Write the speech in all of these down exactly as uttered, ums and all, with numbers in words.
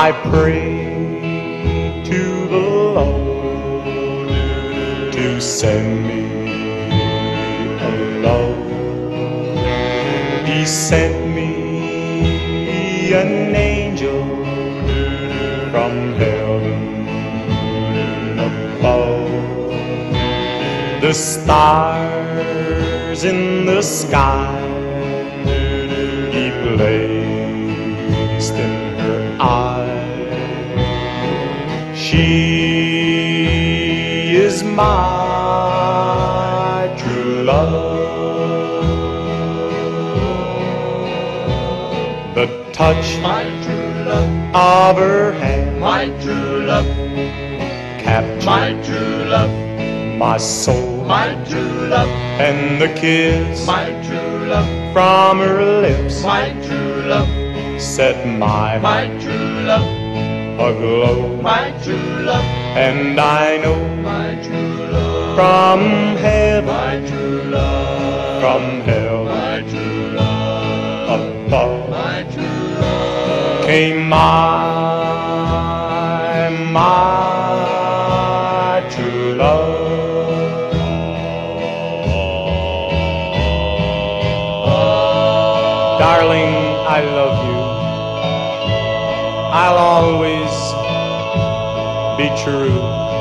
I pray to the Lord to send me a love. He sent me an angel from heaven above. The stars in the sky He placed in her eye. She is my true love. The touch My true love, of her hand my true love, captured my true love, my soul, my true love, and the kiss my true love, from her lips my true love, set my my heart true love, aglow. my true love, And I know my true love, from heaven, my true love, from hell my true love, above, my true love, came my, my true love. Darling, I love you. I'll always be true.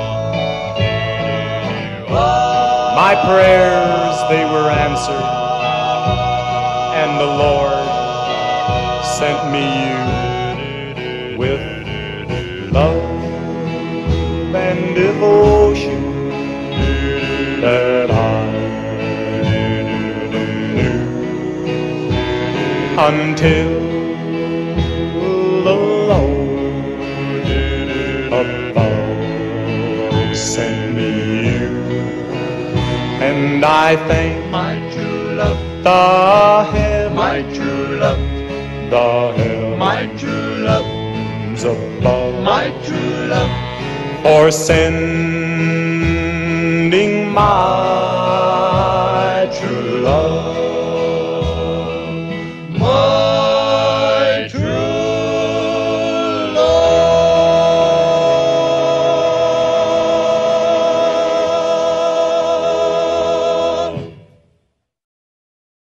My prayers, they were answered, and the Lord sent me you with love and devotion that I knew until the Lord above sent me you. And I thank my true love, the heavens, my true love, the heavens my true love, above, my true love, for sending my